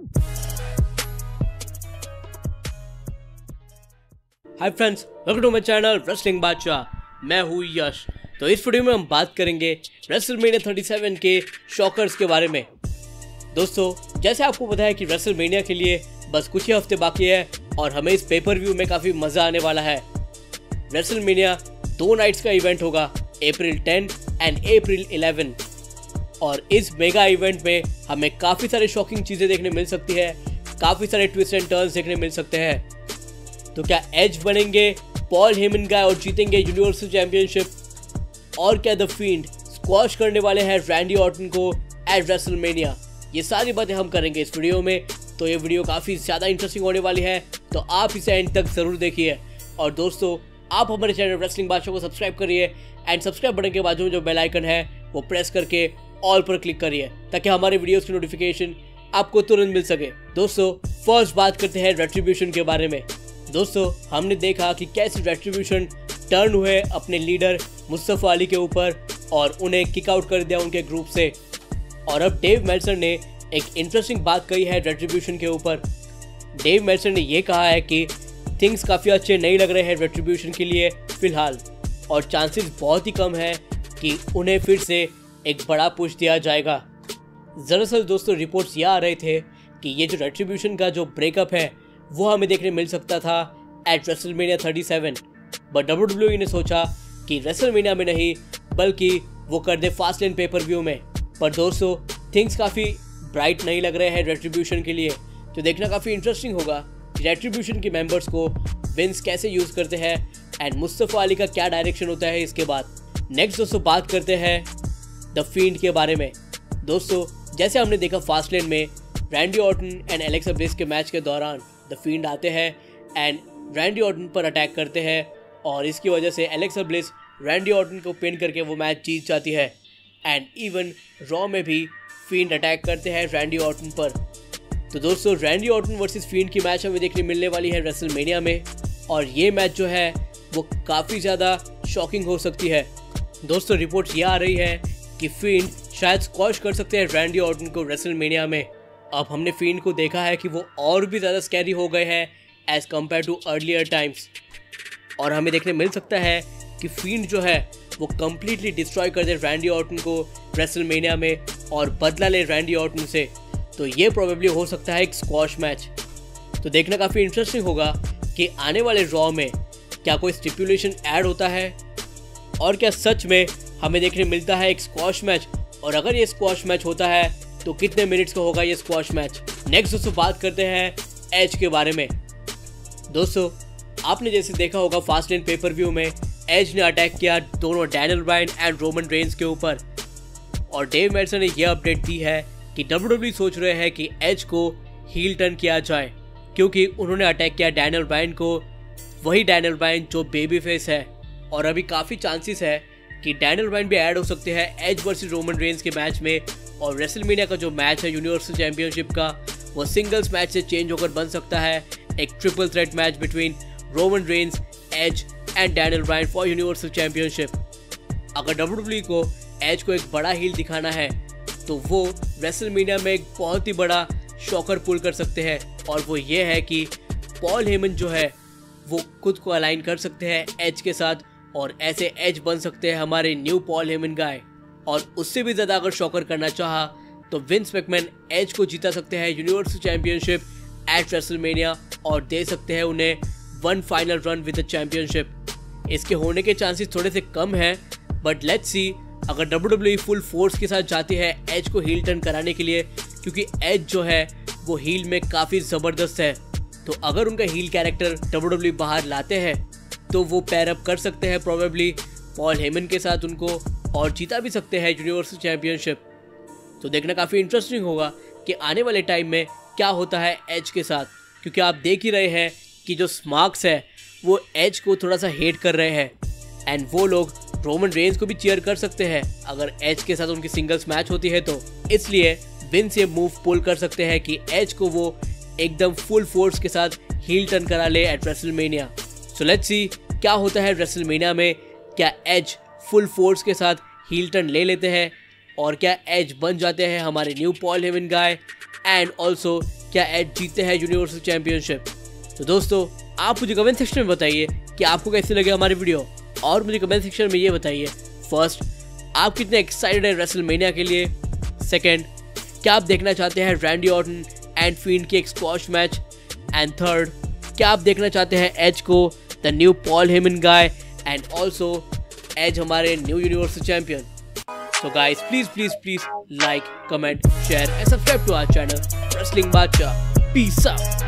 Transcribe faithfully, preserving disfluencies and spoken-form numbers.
Hi friends, welcome to my channel wrestling Badshah. मैं हूँ यश। तो इस वीडियो में हम बात करेंगे रेसलमेनिया सैंतीस के शॉकर्स के बारे में। दोस्तों, जैसे आपको पता है कि रेसलमेनिया के लिए बस कुछ ही हफ्ते बाकी है और हमें इस पेपर व्यू में काफ़ी मज़ा आने वाला है। रेसलमेनिया दो नाइट्स का इवेंट होगा, April ten and April eleven. और इस मेगा इवेंट में हमें काफ़ी सारे शॉकिंग चीज़ें देखने मिल सकती है, काफ़ी सारे ट्विस्ट एंड टर्न्स देखने मिल सकते हैं। तो क्या एज बनेंगे पॉल हेमन गाय और जीतेंगे यूनिवर्सल चैंपियनशिप? और क्या द फील्ड स्क्वॉश करने वाले हैं रैंडी ऑर्टन को एट रेसलमेनिया? ये सारी बातें हम करेंगे इस वीडियो में। तो ये वीडियो काफ़ी ज़्यादा इंटरेस्टिंग होने वाली है, तो आप इसे एंड तक ज़रूर देखिए। और दोस्तों, आप हमारे चैनल रेसलिंग बादशाह को सब्सक्राइब करिए एंड सब्सक्राइब बटन के बाजू में जो बेल आइकन है वो प्रेस करके ऑल पर क्लिक करिए ताकि हमारे वीडियोस की नोटिफिकेशन आपको तुरंत मिल सके। दोस्तों, फर्स्ट बात करते हैं रेट्रिब्यूशन के बारे में। दोस्तों, हमने देखा कि कैसे रेट्रिब्यूशन टर्न हुए अपने लीडर मुस्तफा अली के ऊपर और उन्हें किक आउट कर दिया उनके ग्रुप से। और अब डेव मेल्सर ने एक इंटरेस्टिंग बात कही है रेट्रिब्यूशन के ऊपर। डेव मेल्सर ने यह कहा है कि थिंग्स काफ़ी अच्छे नहीं लग रहे हैं रेट्रिब्यूशन के लिए फ़िलहाल, और चांसेस बहुत ही कम है कि उन्हें फिर से एक बड़ा पुश दिया जाएगा। दरअसल दोस्तों, रिपोर्ट्स यह आ रहे थे कि ये जो रेट्रिब्यूशन का जो ब्रेकअप है वो हमें देखने मिल सकता था एट रेसलमेनिया सैंतीस। बट डब्ल्यू डब्ल्यू ई ने सोचा कि रेसलमेनिया में नहीं बल्कि वो कर दे फास्टलेन पेपर व्यू में। पर दोस्तों, थिंग्स काफ़ी ब्राइट नहीं लग रहे हैं रेट्रिब्यूशन के लिए। तो देखना काफ़ी इंटरेस्टिंग होगा कि रेट्रिब्यूशन के मेंबर्स को विंस कैसे यूज़ करते हैं एंड मुस्तफा अली का क्या डायरेक्शन होता है इसके बाद। नेक्स्ट दोस्तों, बात करते हैं द फील्ड के बारे में। दोस्तों, जैसे हमने देखा फास्टलेन में Randy Orton and Alexa Bliss के मैच के दौरान द फील्ड आते हैं एंड रैंडी ऑर्टन पर अटैक करते हैं, और इसकी वजह से एलेक्सा ब्लिस रैंडी ऑर्टन को पिन करके वो मैच जीत जाती है। एंड इवन रॉ में भी फील्ड अटैक करते हैं रैंडी ऑर्टन पर। तो दोस्तों, रैंडी ऑर्टन वर्सेस फील्ड की मैच हमें देखने मिलने वाली है रेसलमेनिया में, और ये मैच जो है वो काफ़ी ज़्यादा शॉकिंग हो सकती है। दोस्तों, रिपोर्ट्स ये आ रही है कि फील्ड शायद स्क्वॉश कर सकते हैं रैंडी ऑर्टन को रेसलमेनिया में। अब हमने फील्ड को देखा है कि वो और भी ज़्यादा स्कैरी हो गए हैं as compared to earlier times, और हमें देखने मिल सकता है कि फील्ड जो है वो कम्प्लीटली डिस्ट्रॉय कर दे रैंडी ऑर्टन को रेसलमेनिया में और बदला ले रैंडी ऑर्टन से। तो ये प्रोबेबली हो सकता है एक स्क्वॉश मैच। तो देखना काफ़ी इंटरेस्टिंग होगा कि आने वाले रॉ में क्या कोई स्टिपुलेशन ऐड होता है, और क्या सच में हमें देखने मिलता है एक स्क्वॉश मैच, और अगर ये स्क्वॉश मैच होता है तो कितने मिनट्स का होगा ये स्क्वॉश मैच। नेक्स्ट दोस्तों, बात करते हैं एज के बारे में। दोस्तों, आपने जैसे देखा होगा फास्टलेन पेपर व्यू में एज ने अटैक किया दोनों Daniel Bryan and Roman Reigns के ऊपर, और डेव मेल्सर ने यह अपडेट दी है कि डब्ल्यू डब्ल्यू ई सोच रहे हैं कि एज को हील टर्न किया जाए, क्योंकि उन्होंने अटैक किया डैनियल ब्रायन को, वही डैनियल ब्रायन जो बेबी फेस है। और अभी काफ़ी चांसेस है कि डैनियल ब्रायन भी ऐड हो सकते हैं एज वर्सेस रोमन रेंस के मैच में, और रेसलमेनिया का जो मैच है यूनिवर्सल चैंपियनशिप का वो सिंगल्स मैच से चेंज होकर बन सकता है एक triple threat match between Roman Reigns, Edge and Daniel Bryan for universal championship. अगर डब्ल्यू डब्ल्यू ई को एज को एक बड़ा हील दिखाना है तो वो रेसलमेनिया में एक बहुत ही बड़ा शॉकर पुल कर सकते हैं, और वो ये है कि पॉल हेमन जो है वो खुद को अलाइन कर सकते हैं एज के साथ, और ऐसे एज बन सकते हैं हमारे न्यू पॉल हेमन गाय। और उससे भी ज़्यादा अगर शॉकर करना चाहा तो विंस मैकमैन एज को जीता सकते हैं यूनिवर्सल चैंपियनशिप एट रेसलमेनिया, और दे सकते हैं उन्हें one final run with the championship. इसके होने के चांसेस थोड़े से कम हैं, बट लेट्स सी अगर W W E full force के साथ जाती है एज को हील टर्न कराने के लिए, क्योंकि एज जो है वो हील में काफ़ी ज़बरदस्त है। तो अगर उनका heel character W W E बाहर लाते हैं तो वो पैर अप कर सकते हैं प्रोबेबली पॉल हेमन के साथ उनको, और जीता भी सकते हैं यूनिवर्सल चैंपियनशिप। तो देखना काफ़ी इंटरेस्टिंग होगा कि आने वाले टाइम में क्या होता है एज के साथ, क्योंकि आप देख ही रहे हैं कि जो स्मार्क्स है वो एज को थोड़ा सा हेट कर रहे हैं, एंड वो लोग रोमन रेंस को भी चीयर कर सकते हैं अगर एज के साथ उनकी सिंगल्स मैच होती है तो। इसलिए विंस ये मूव पुल कर सकते हैं कि एज को वो एकदम फुल फोर्स के साथ हील टर्न करा ले at WrestleMania. So let's see क्या होता है रेसलमेनिया में। क्या एज फुल फोर्स के साथ हील टर्न ले लेते हैं, और क्या एज बन जाते हैं हमारे new Paul Heyman guy, and also क्या एज जीते हैं यूनिवर्सल चैंपियनशिप? तो दोस्तों आप मुझे कमेंट सेक्शन में बताइए कि आपको कैसे लगे हमारी वीडियो, और मुझे कमेंट सेक्शन में ये बताइए फर्स्ट, आप कितने एक्साइटेड हैं रेसलमेनिया के लिए? सेकंड, क्या आप देखना चाहते हैं रैंडी ऑर्टन एंड फील्ड के एक स्क्वॉश मैच? एंड थर्ड, क्या आप देखना चाहते हैं एज को the new Paul Heyman guy and also Edge हमारे new universal champion? So guys, please, please, please like, comment, share and subscribe to our channel, Wrestling Bacha. Peace out.